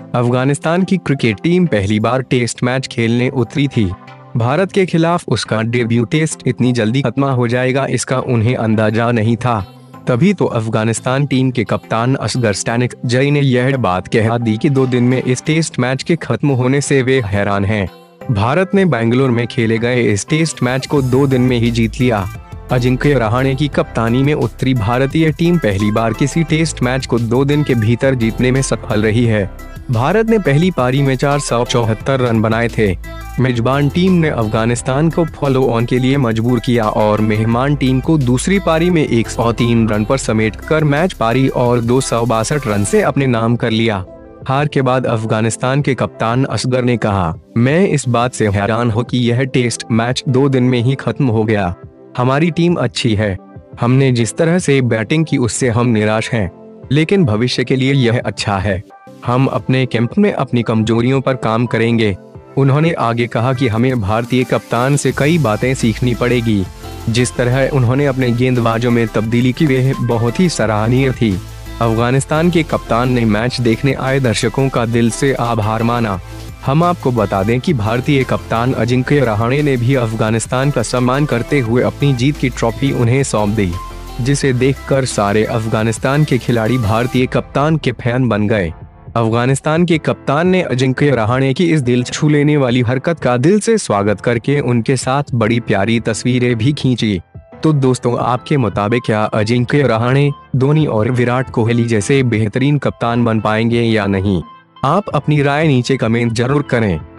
अफगानिस्तान की cricket team पहली बार test match खेलने उतरी थी। भारत के खिलाफ उसका डेब्यू टेस्ट इतनी जल्दी खत्म हो जाएगा इसका उन्हें अंदाजा नहीं था। तभी तो अफगानिस्तान टीम के कप्तान असगर स्टैनिकजई ने यह बात कह दी कि 2 दिन में इस टेस्ट मैच के खत्म होने से वे हैरान हैं। भारत ने बेंगलुरु में खेले गए इस टेस्ट मैच को 2 दिन में ही जीत लिया। अजिंक्य रहाणे की कप्तानी में उतरी भारतीय टीम पहली बार किसी टेस्ट मैच को 2 दिन के भीतर जीतने में सफल रही है। भारत ने पहली पारी में 474 रन बनाए थे। मेजबान टीम ने अफगानिस्तान को फॉलो ऑन के लिए मजबूर किया और मेहमान टीम को दूसरी पारी में 103 रन पर समेटकर मैच पारी और 262 रन से अपने नाम कर लिया। हार के बाद अफगानिस्तान के कप्तान असगर ने कहा, मैं इस बात से हैरान हूँ कि यह टेस्ट मैच 2 दिन में ही खत्म हो गया। हमारी टीम अच्छी है, हमने जिस तरह से बैटिंग की उससे हम निराश हैं, लेकिन भविष्य के लिए यह अच्छा है। हम अपने कैंप में अपनी कमजोरियों पर काम करेंगे। उन्होंने आगे कहा कि हमें भारतीय कप्तान से कई बातें सीखनी पड़ेगी। जिस तरह उन्होंने अपने गेंदबाजों में तब्दीली की वह बहुत ही सराहनीय थी। अफगानिस्तान के कप्तान ने मैच देखने आए दर्शकों का दिल से आभार माना। हम आपको बता दें कि भारतीय कप्तान अजिंक्य रहाणे ने भी अफगानिस्तान का सम्मान करते हुए अपनी जीत की ट्रॉफी उन्हें सौंप दी, जिसे देखकर सारे अफगानिस्तान के खिलाड़ी भारतीय कप्तान के फैन बन गए। अफगानिस्तान के कप्तान ने अजिंक्य रहाणे की इस दिल छू लेने वाली हरकत का दिल से स्वागत करके उनके साथ बड़ी प्यारी तस्वीरें भी खींची। तो दोस्तों, आपके मुताबिक क्या अजिंक्य रहाणे, धोनी और विराट कोहली जैसे बेहतरीन कप्तान बन पाएंगे या नहीं? आप अपनी राय नीचे कमेंट जरूर करें।